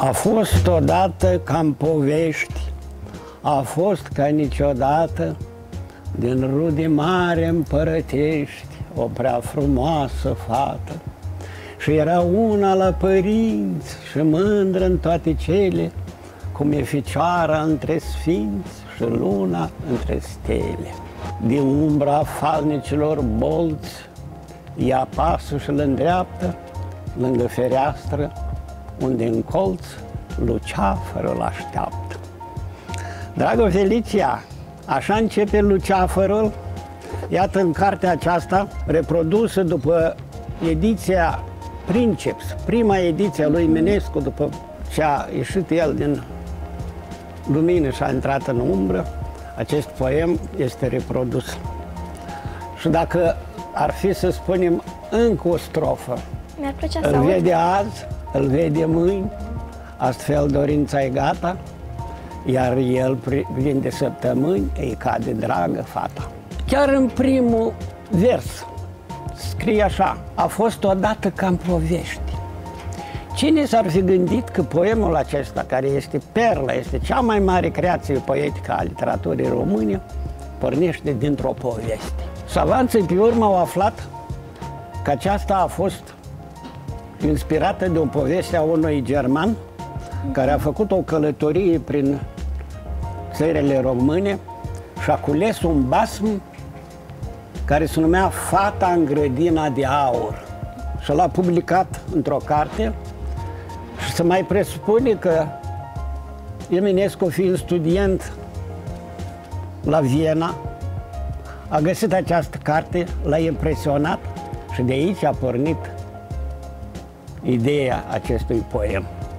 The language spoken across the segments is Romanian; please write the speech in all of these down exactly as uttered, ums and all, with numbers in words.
A fost odată ca-n povești, a fost ca niciodată, din rude mari împărătești, o prea frumoasă fată. Și era una la părinți și mândră în toate cele, cum e ficioara între sfinți și luna între stele. Din umbra falnicilor bolți, ea pasă și îndreaptă, lângă fereastră, unde în colț luceafărul așteaptă. Dragă Felicia, așa începe luceafărul, iată în cartea aceasta, reprodusă după ediția Princeps, prima ediție a lui Eminescu, după ce a ieșit el din lumină și a intrat în umbră, acest poem este reprodus. Și dacă ar fi să spunem încă o strofă, mi-ar plăcea să îl aud. vede azi, îl vede mâini, astfel dorința e gata, iar el prin de săptămâni îi cade dragă fata. Chiar în primul vers scrie așa: a fost odată ca-n povești. Cine s-ar fi gândit că poemul acesta, care este perla, este cea mai mare creație poetică a literaturii române, pornește dintr-o poveste. Savanții pe urmă au aflat că aceasta a fost inspirată de o poveste a unui german care a făcut o călătorie prin țările române și a cules un basm care se numea Fata în grădina de aur și l-a publicat într-o carte. Și se mai presupune că Eminescu, fiind student la Viena, a găsit această carte, l-a impresionat și de aici a pornit ideea acestui poem.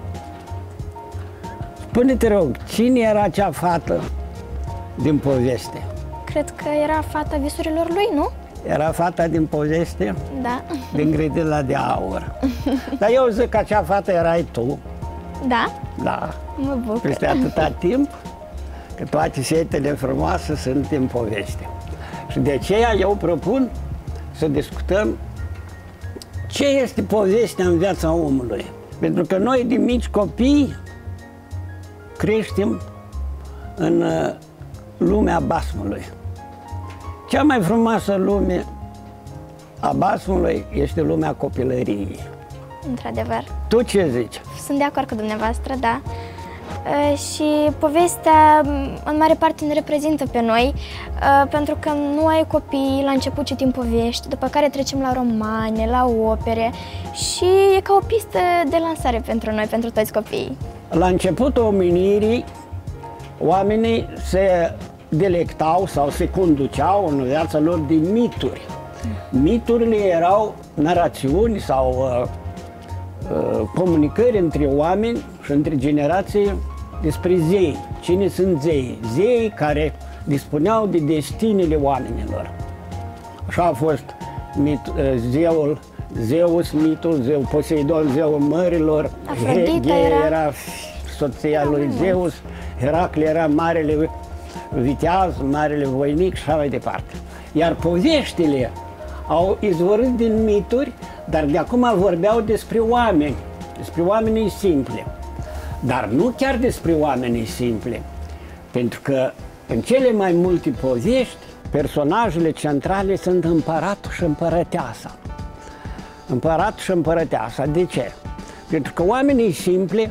Spune-te rog, cine era acea fată din poveste? Cred că era fata visurilor lui, nu? Era fata din poveste? Da. Din grădina de aur. Dar eu zic că acea fată erai tu. Da? Da. Mă bucur. Peste atâta timp, că toate fetele frumoase sunt în poveste. Și de aceea eu propun să discutăm ce este povestea în viața omului. Pentru că noi, de mici copii, creștem în lumea basmului. Cea mai frumoasă lume a basmului este lumea copilăriei. Într-adevăr. Tu ce zici? Sunt de acord cu dumneavoastră, da. Uh, și povestea în mare parte ne reprezintă pe noi, uh, pentru că noi copii la început citim povești, după care trecem la romane, la opere și e ca o pistă de lansare pentru noi, pentru toți copiii. La începutul omenirii, oamenii se delectau sau se conduceau în viața lor din mituri. Miturile erau narațiuni sau uh, uh, comunicări între oameni și între generații despre zei. Cine sunt zei? Zei care dispuneau de destinele oamenilor. Așa a fost mit, uh, zeul, Zeus, mitul, zeu Poseidon, zeul mărilor, Afrodita Hege era... era soția lui Zeus, Heracle era marele viteaz, marele voinic și așa mai departe. Iar poveștile au izvorât din mituri, dar de acum vorbeau despre oameni, despre oamenii simple. Dar nu chiar despre oamenii simple, pentru că în cele mai multe povești, personajele centrale sunt împăratul și împărăteasa. Împăratul și împărăteasa. De ce? Pentru că oamenii simple,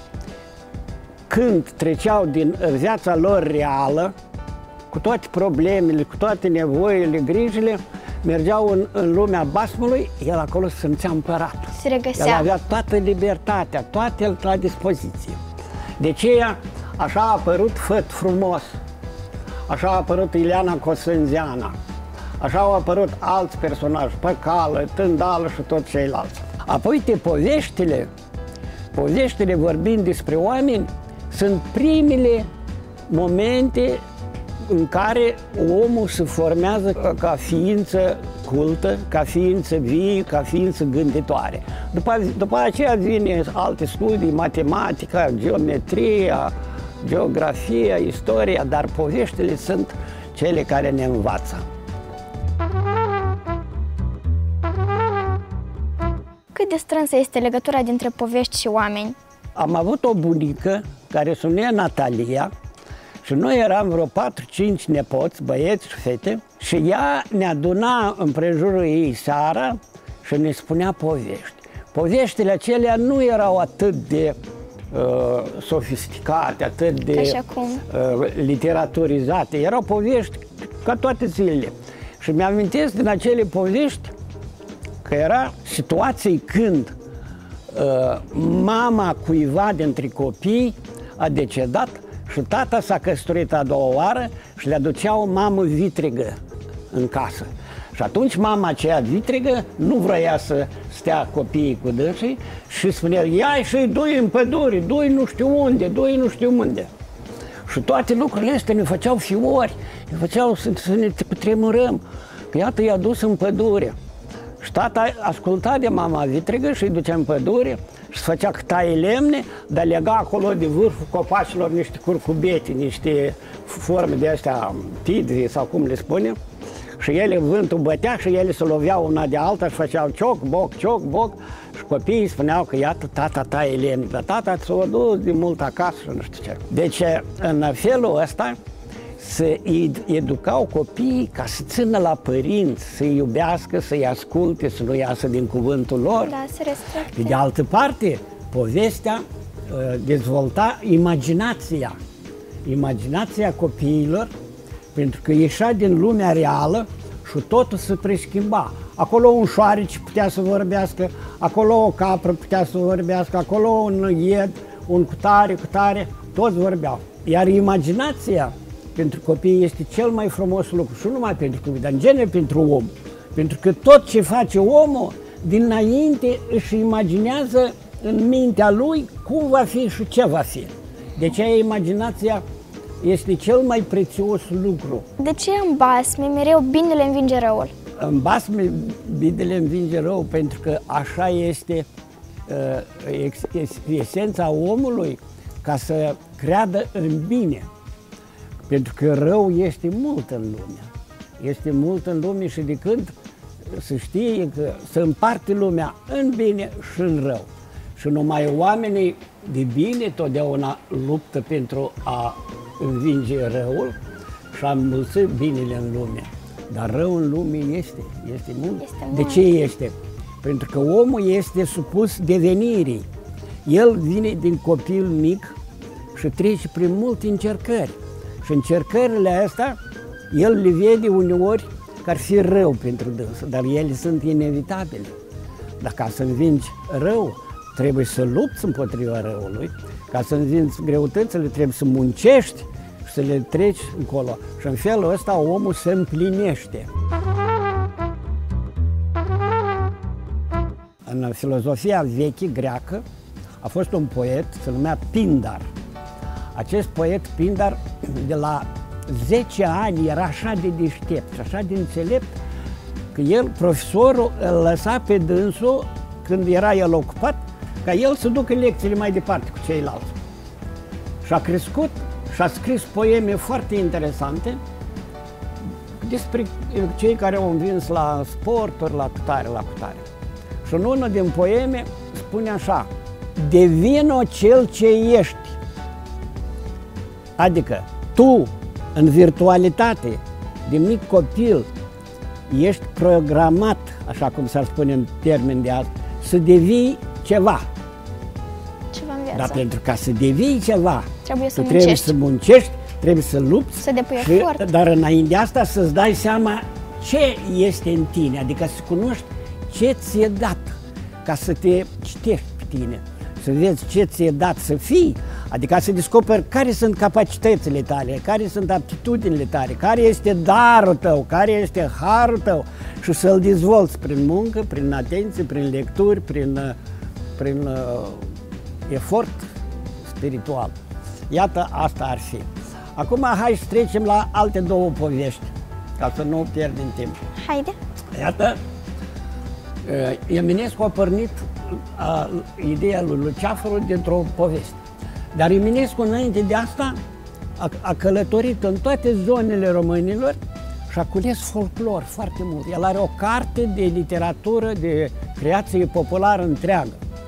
când treceau din viața lor reală, cu toate problemele, cu toate nevoile, grijile, mergeau în, în lumea basmului, el acolo se simțea împărat. Se regăsea. El avea toată libertatea, toate la dispoziție. De aceea, așa a apărut Făt frumos, așa a apărut Ileana Cosânzeana, așa au apărut alți personaji, Păcală, Tândală și toți ceilalți. Apoi te poveștile, poveștile vorbind despre oameni, sunt primele momente în care omul se formează ca ființă cultă, ca ființă vie, ca ființă gânditoare. După, după aceea vine alte studii, matematica, geometria, geografia, istoria, dar poveștile sunt cele care ne învață. Cât de strânsă este legătura dintre povești și oameni? am avut o bunică care se numea Natalia și noi eram vreo patru cinci nepoți, băieți și fete, și ea ne aduna împrejurul ei seara și ne spunea povești. Poveștile acelea nu erau atât de uh, sofisticate, atât de uh, literaturizate, erau povești ca toate zilele. Și mi-amintesc din acele povești că era situații când uh, mama cuiva dintre copii a decedat și tata s-a căsătorit a doua oară și le aducea o mamă vitregă în casă. Și atunci mama aceea vitregă nu vrea să stea copiii cu dânsii și spunea, ia și doi în pădure, doi nu știu unde, doi nu știu unde. Și toate lucrurile astea ne făceau fiori, ne făceau să, să ne cutremurăm, că iată i-a dus în pădure. Și tata asculta de mama vitregă și îi ducea în pădure și se făcea că taie lemne, dar lega acolo de vârful copacilor niște curcubete, niște forme de astea tidri sau cum le spune. Și ele, vântul bătea și ele se loveau una de alta și făceau cioc, boc, cioc, boc. Și copiii spuneau că iată tata taie lemne, dar tata s-a dus de mult acasă și nu știu ce. Deci în felul ăsta se educau copiii ca să țină la părinți, să-i iubească, să-i asculte, să nu iasă din cuvântul lor. Da, să respecte. De altă parte, povestea uh, dezvolta imaginația. Imaginația copiilor, pentru că ieșea din lumea reală și totul se preschimba. Acolo un șoareci putea să vorbească, acolo o capră putea să vorbească, acolo un ied, un cutare, cutare, toți vorbeau. Iar imaginația pentru copii este cel mai frumos lucru și nu numai pentru copii, dar în genere pentru om. Pentru că tot ce face omul, dinainte își imaginează în mintea lui cum va fi și ce va fi. Deci imaginația este cel mai prețios lucru. De ce în basme mereu binele învinge răul? În basme binele învinge rău pentru că așa este uh, ex, ex, esența omului, ca să creadă în bine. Pentru că rău este mult în lume. Este mult în lume și de când se știe că se împarte lumea în bine și în rău. Și numai oamenii de bine totdeauna luptă pentru a învinge răul și a înmulți binele în lume. Dar rău în lume este, este mult. Este de mult. ce este? Pentru că omul este supus devenirii. El vine din copil mic și trece prin multe încercări. Și încercările astea, el le vede uneori că ar fi rău pentru dânsul, dar ele sunt inevitabile. Dar ca să învingi rău, trebuie să lupți împotriva răului. Ca să învingi greutățile, trebuie să muncești și să le treci încolo. Și în felul ăsta omul se împlinește. În filozofia veche greacă a fost un poet, se numea Pindar. Acest poet Pindar, de la zece ani, era așa de deștept și așa de înțelept că el, profesorul, îl lăsa pe dânsul, când era el ocupat, ca el să ducă lecțiile mai departe cu ceilalți. Și a crescut și a scris poeme foarte interesante despre cei care au învins la sporturi, la cutare, la cutare. Și în unul din poeme spune așa: devino cel ce ești. Adică tu, în virtualitate, de mic copil, ești programat, așa cum s-ar spune în termeni de azi, să devii ceva. Ceva în viață. Dar pentru ca să devii ceva, Trebuie să tu trebuie muncești. să muncești, trebuie să lupți, Să depui și, efort. dar înainte de asta să-ți dai seama ce este în tine, adică să cunoști ce ți-e dat, ca să te citești pe tine, să vezi ce ți-e dat să fii, adică să descoperi care sunt capacitățile tale, care sunt aptitudinile tale, care este darul tău, care este harul tău și să-l dezvolți prin muncă, prin atenție, prin lecturi, prin, prin uh, efort spiritual. Iată, asta ar fi. Acum hai să trecem la alte două povești, ca să nu pierdem timp. Haide. Iată, Eminescu a pornit a, ideea lui Luceafărul dintr-o poveste. Dar Eminescu, înainte de asta, a, a călătorit în toate zonele românilor și a cules folclor foarte mult. El are o carte de literatură, de creație populară întreagă.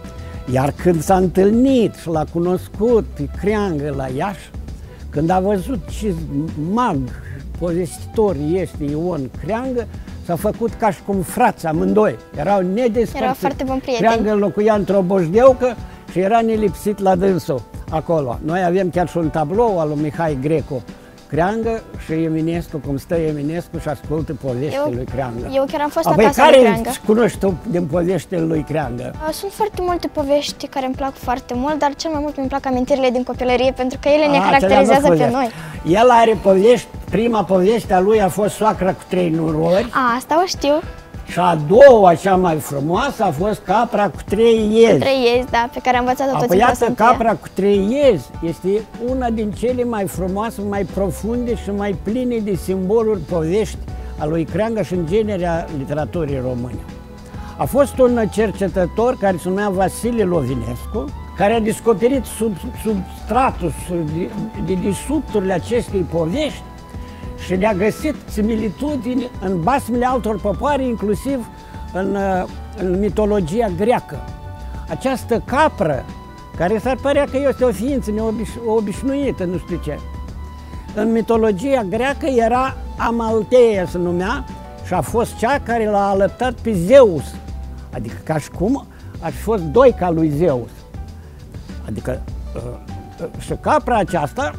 Iar când s-a întâlnit și l-a cunoscut pe Creangă la Iași, când a văzut ce mag, povestitor este Ion Creangă, s-a făcut ca și cum frați amândoi. Erau nedespărțiți. Erau foarte buni prieteni. Creangă locuia într-o boșdeucă și era nelipsit la dânsul acolo. Noi avem chiar și un tablou al lui Mihai Grecu Creangă și Eminescu, cum stă Eminescu și ascultă poveștile lui Creangă. Eu chiar am fost Apoi, acasă care lui Creangă. cunoști tu din poveștile lui Creangă? Sunt foarte multe povești care îmi plac foarte mult, dar cel mai mult mi-mi plac amintirile din copilărie, pentru că ele ne A, caracterizează pe noi. El are povești, prima poveste a lui a fost Soacra cu trei nurori. A, asta o știu. Și a doua, cea mai frumoasă, a fost Capra cu trei iezi. Trei iezi, da, pe care am învățat-o toți Apoi, în iată, clasa Capra cu trei iezi este una din cele mai frumoase, mai profunde și mai pline de simboluri povești a lui Creangă și în genere a literaturii române. A fost un cercetător care se numea Vasile Lovinescu, care a descoperit sub, sub stratul, de, de disubturile acestei povești și le-a găsit similitudini în basmele altor popoare, inclusiv în, în mitologia greacă. Această capră, care s-ar părea că este o ființă neobiș obișnuită, nu știu ce, în mitologia greacă era Amalteia, se numea, și a fost cea care l-a alăptat pe Zeus. Adică ca și cum ar fi fost doica lui Zeus. Adică și capra aceasta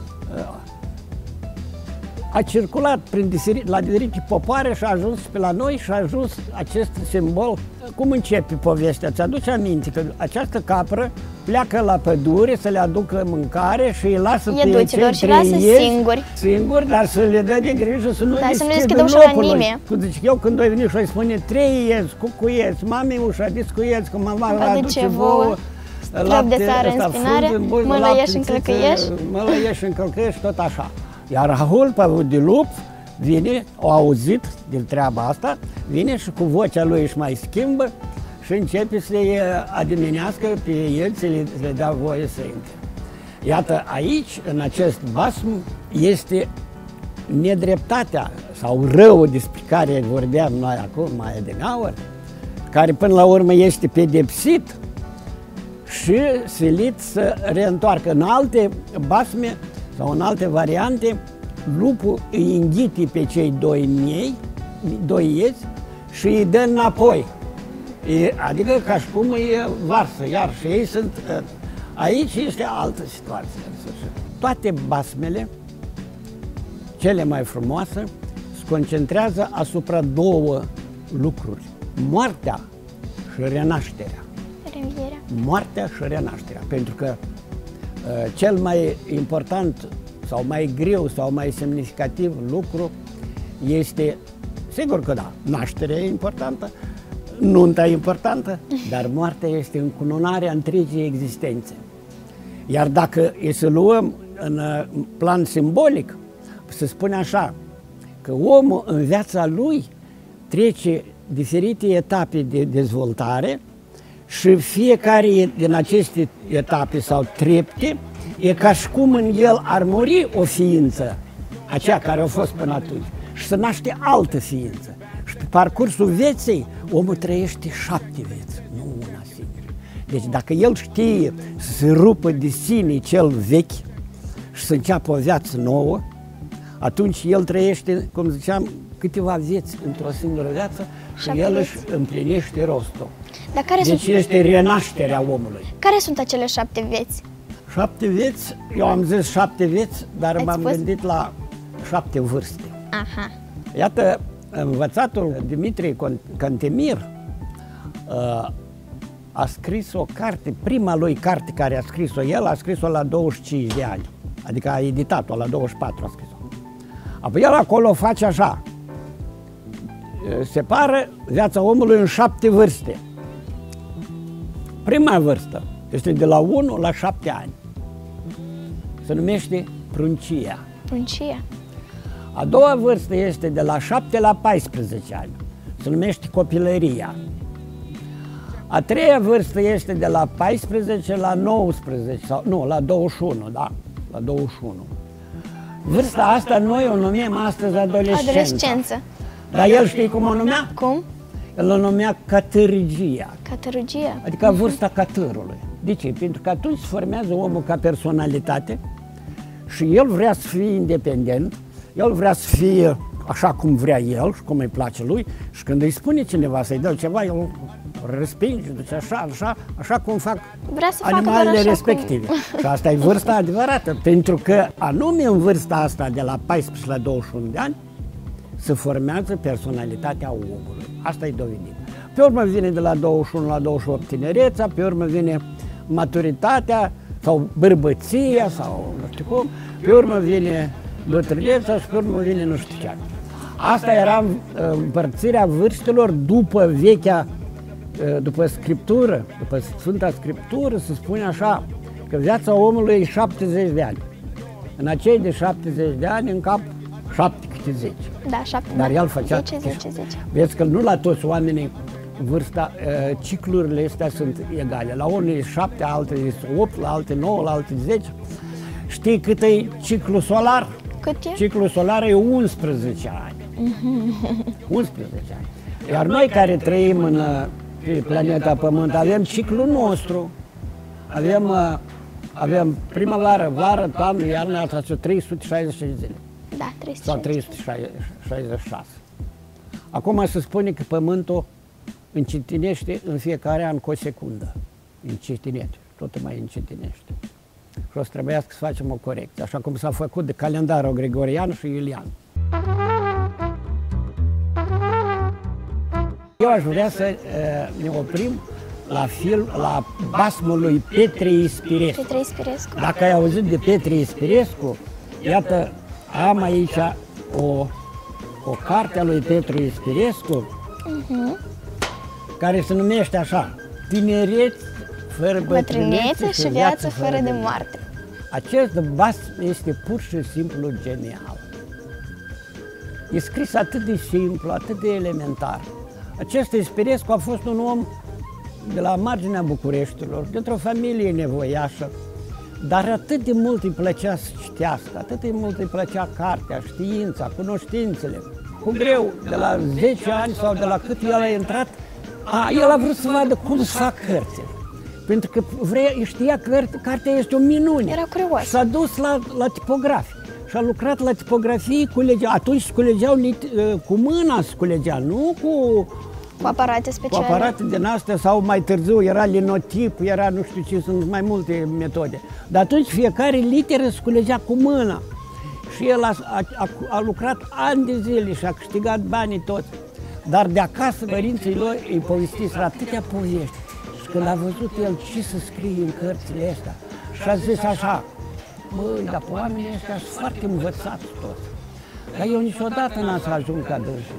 a circulat prin diferite, la diferite popoare și a ajuns pe la noi și a ajuns acest simbol. Cum începe povestea? Ți-aduce aminte că această capră pleacă la pădure să le aducă mâncare și îi lasă pe cei trei și lasă singuri. Singuri, dar să le dă de grijă să nu dar le să nu deschidă ușa la nimeni. Cum zic eu, când voi veni și îi spune trei iezi, cucuieți, mami ușa, discuieți, că mama vă aduce vouă, lapte, de sare în spinare, mălăieși în călcăieși. Mălăieși în călcăieși, tot așa. Iar Rahul de lup vine, o auzit din treaba asta, vine și cu vocea lui își mai schimbă și începe să-i adimenească pe el, să le, să le dea voie să intre. Iată, aici, în acest basm, este nedreptatea sau răul despre care vorbeam noi acum mai adineauri, care până la urmă este pedepsit și silit să reîntoarcă. În alte basme sau în alte variante, lupul îi înghite pe cei doi miei, doi iezi și îi dă înapoi. E, adică ca și cum îi varsă, iar și ei sunt... Aici este altă situație. Toate basmele, cele mai frumoase, se concentrează asupra două lucruri. Moartea și renașterea. Reînvierea. Moartea și renașterea. Pentru că uh, cel mai important sau mai greu sau mai semnificativ lucru este, sigur că da, nașterea e importantă, nunta e importantă, dar moartea este încununarea întregii existențe. Iar dacă e să luăm în plan simbolic, se spune așa, că omul în viața lui trece diferite etape de dezvoltare și fiecare din aceste etape sau trepte e ca și cum în el ar muri o ființă, aceea care a fost până atunci, și să naște altă ființă. Și pe parcursul vieții, omul trăiește șapte vieți, nu una singură. Deci dacă el știe să se rupă de sine cel vechi și să înceapă o viață nouă, atunci el trăiește, cum ziceam, câteva vieți într-o singură viață și șapte el vieți. Își împlinește rostul. Dar care deci sunt... este renașterea omului. Care sunt acele șapte vieți? Șapte vieți, eu am zis șapte vieți, dar m-am gândit la șapte vârste. Aha. Iată, învățatul Dimitrie Cantemir a scris o carte, prima lui carte care a scris-o el, a scris-o la douăzeci și cinci de ani, adică a editat-o la douăzeci și patru a scris-o. Apoi el acolo face așa, separă viața omului în șapte vârste. Prima vârstă este de la unu la șapte ani. Se numește pruncie. Pruncie. A doua vârstă este de la șapte la paisprezece ani. Se numește copilăria. A treia vârstă este de la paisprezece la nouăsprezece, sau nu, la douăzeci și unu, da, la douăzeci și unu. Vârsta asta noi o numim astăzi adolescență. Adolescență. Dar el știi cum o numea? Cum? El o numea catârgia. Catârgia? Adică vârsta catârului. De ce? Pentru că atunci se formează omul ca personalitate și el vrea să fie independent, el vrea să fie așa cum vrea el și cum îi place lui și când îi spune cineva să-i dă ceva, el respinge, duce așa, așa, așa cum fac animalele respective. Cum... Și asta e vârsta adevărată, pentru că anume în vârsta asta, de la paisprezece la douăzeci și unu de ani, se formează personalitatea omului. Asta e dovedit. Pe urmă vine de la douăzeci și unu la douăzeci și opt tinerețea, pe urmă vine maturitatea sau bărbăția sau nu știu cum, pe urmă vine bătrâneța și pe urmă vine nu știu ce. Asta era împărțirea vârstelor după vechea, după Scriptură, după Sfânta Scriptură, se spune așa, că viața omului e șaptezeci de ani. În acei de șaptezeci de ani, în cap, șapte câte zece. Da, șapte. Dar el făcea zece, zece, zece. Vezi că nu la toți oamenii vârsta, ciclurile astea sunt egale. La unii șapte, altele opt, la alte nouă, la alte zece. Știi cât e ciclul solar? Cât e? Ciclul solar e unsprezece ani. unsprezece ani. Iar noi care trăim în pe planeta Pământ avem ciclul nostru. Avem, avem primăvară, vară, toamnă, iarnă, asta sunt trei sute șaizeci de zile. Da, trei sute sau trei sute șaizeci și șase. Acum se spune că Pământul încetinește în fiecare an cu o secundă. Încetinește, tot mai încetinește. Și o să trebuiască să facem o corecție, așa cum s-a făcut de calendarul gregorian și iulian. Eu aș vrea să uh, ne oprim la film, la basmul lui Petre Ispirescu. Petre Ispirescu. Dacă ai auzit de Petre Ispirescu, iată, am aici o, o carte a lui Petre Ispirescu, uh-huh. care se numește așa, Tinereți fără bătrânețe și viață fără de moarte. Acest basm este pur și simplu genial. E scris atât de simplu, atât de elementar. Acest Ispirescu a fost un om de la marginea Bucureștilor, dintr-o familie nevoiașă, dar atât de mult îi plăcea să citească, atât de mult îi plăcea cartea, știința, cunoștințele. Cu greu, de la zece ani sau de la cât el a intrat, a, el a vrut să vadă cum se fac cărțile. Pentru că vrea, știa că cartea este o minune. Era curios. S-a dus la, la tipografie și a lucrat la tipografie, culegea. Atunci se culegeau cu mâna, se culegea, nu cu... Cu aparate speciale. Cu aparate din astea sau mai târziu era linotip, era nu știu ce, sunt mai multe metode. Dar atunci fiecare literă se culegea cu mâna. Și el a, a, a lucrat ani de zile și a câștigat banii toți. Dar de acasă părinții lui îi povestiseră atâtea povești. Și când a văzut el ce să scrie în cărțile astea, și a zis așa, băi, dar oamenii ăștia sunt foarte învățați toți. Dar eu niciodată n-am să ajung ca dânsii.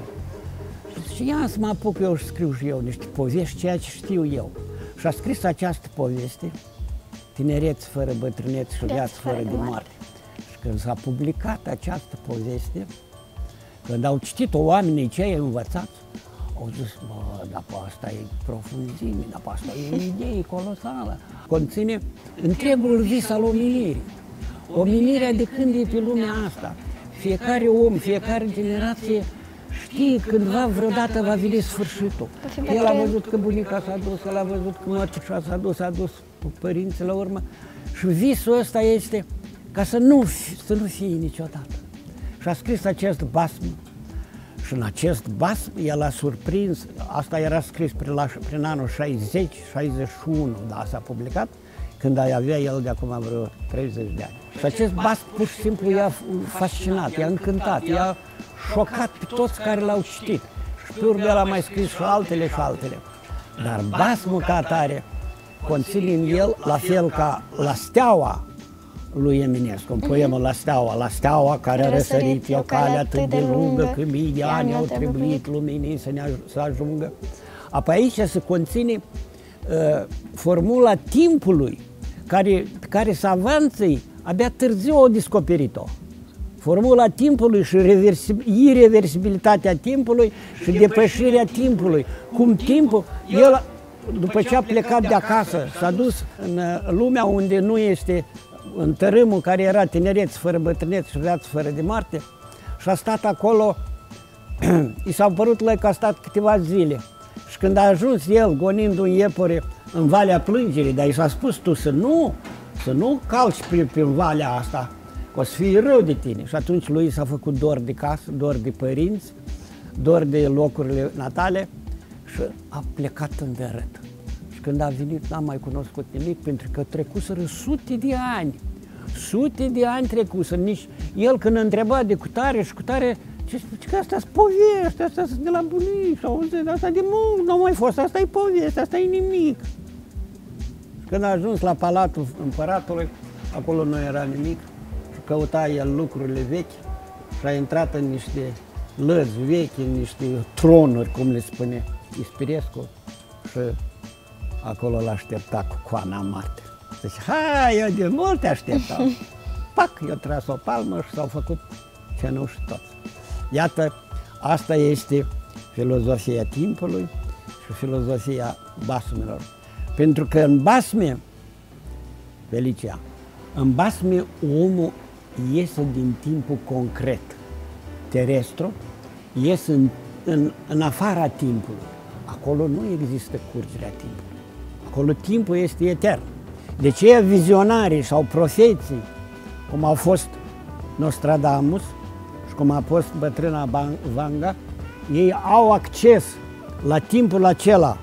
Și ia să mă apuc eu și scriu și eu niște povești, ceea ce știu eu. Și a scris această poveste, Tinereți fără bătrâneți și viață fără de moarte. Și când s-a publicat această poveste, când au citit-o oamenii cei învățați, au zis, bă, dar pe asta e profunzime, dar pe asta e o idee colosală. Conține întregul vis al omenirii. Omenirea de când e pe lumea asta. Fiecare om, fiecare generație știe cândva, vreodată va veni sfârșitul. El a văzut că bunica s-a dus, el a văzut că mătușa s-a dus, s-a dus părinții la urmă. Și visul ăsta este ca să nu, să nu fie niciodată. Și a scris acest basm. Și în acest basm el a surprins, asta era scris prin, la, prin anul șaizeci șaizeci și unu, da, s-a publicat, când avea el de acum vreo treizeci de ani. Și acest basm pur și simplu i-a fascinat, i-a încântat, i-a șocat pe toți care l-au citit. Și pe urmă el a mai scris și altele și altele. Dar basmul ca atare conține în el, la fel ca La Steaua lui Eminescu, în poemul La Steaua, La Steaua care a răsărit, e o cale atât de lungă, că mii de ani au trebuit luminii să, ne aj să ajungă. Apoi aici se conține uh, formula timpului, care, care savanții abia târziu au descoperit-o. Formula timpului și ireversibilitatea timpului și depășirea timpului. Cum timpul, el, după ce a plecat de acasă, s-a dus în lumea unde nu este, în tărâmul care era Tinereți fără bătrâneți și viață fără de moarte, și a stat acolo, i s-au părut lui că a stat câteva zile. Și când a ajuns el gonind un iepure în Valea Plângerii, dar i s-a spus tu să nu, să nu calci pe, pe valea asta, că o să fie rău de tine. Și atunci lui s-a făcut dor de casă, dor de părinți, dor de locurile natale și a plecat în dărât. Și când a venit n-a mai cunoscut nimic, pentru că trecuseră sute de ani. Sute de ani trecuseră. Nici el când întreba de cutare și cutare, ce spune că asta sunt povești, asta sunt de la bunici, sau asta de mult, nu a mai fost, asta e poveste, asta e nimic. Și când a ajuns la Palatul Împăratului, acolo nu era nimic, și căuta el lucrurile vechi și a intrat în niște lăzi vechi, în niște tronuri, cum le spune Ispirescu, și acolo l-aștepta cu coana mare. Deci, hai, eu de mult te așteptam. Pac, i-a tras o palmă și s-au făcut cenuși toți. Iată, asta este filozofia timpului și filozofia basmelor. Pentru că în basme, Felicia, în basme omul iese din timpul concret, terestru, iese în, în, în afara timpului. Acolo nu există curgerea timpului. Acolo timpul este etern. De ce vizionarii sau profeții, cum au fost Nostradamus și cum a fost bătrâna Vanga, ei au acces la timpul acela,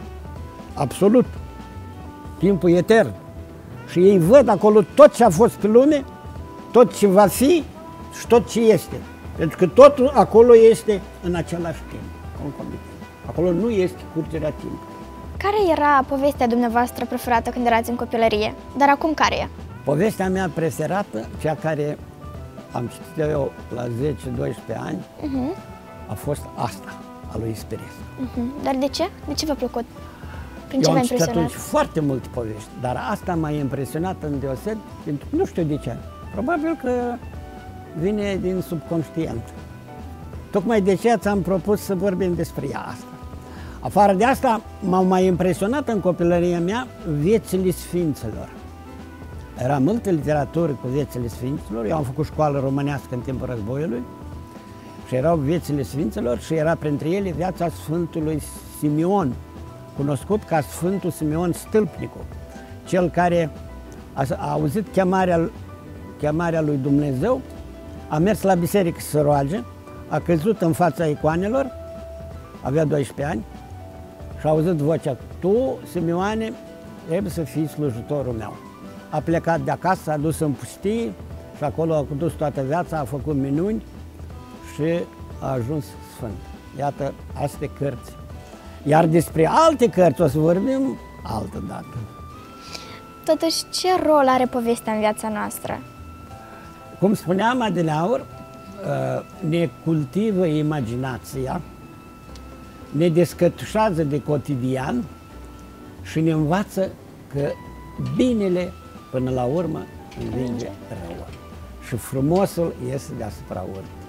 absolut, timpul etern. Și ei văd acolo tot ce a fost pe lume, tot ce va fi și tot ce este. Pentru că totul acolo este în același timp. Acolo nu este curgerea timpului. Care era povestea dumneavoastră preferată când erați în copilărie? Dar acum care e? Povestea mea preferată, cea care am citit eu la zece doisprezece ani, uh-huh. a fost asta, a lui Ispirescu. Uh-huh. Dar de ce? De ce v-a plăcut? Prin ce eu v-a am citit impresionat? atunci foarte multe povești, dar asta m-a impresionat îndeoseb, pentru că nu știu de ce. Probabil că vine din subconștient. Tocmai de aceea ți-am propus să vorbim despre ea asta. Afară de asta, m-au mai impresionat în copilăria mea viețile sfinților. Era multă literatură cu viețile sfinților, eu am făcut școală românească în timpul războiului și erau viețile sfinților și era printre ele viața Sfântului Simeon, cunoscut ca Sfântul Simeon Stâlpnicul, cel care a, a auzit chemarea, chemarea lui Dumnezeu, a mers la biserică să se roage, a căzut în fața icoanelor, avea doisprezece ani, și a auzit vocea, tu, Simeoane, trebuie să fii slujitorul meu. A plecat de acasă, s-a dus în pustie și acolo a dus toată viața, a făcut minuni și a ajuns sfânt. Iată, astea cărți. Iar despre alte cărți o să vorbim altă dată. Totuși, ce rol are povestea în viața noastră? Cum spuneam adineauri, ne cultivă imaginația, ne descătușează de cotidian și ne învață că binele până la urmă învinge răul și frumosul iese deasupra urmei.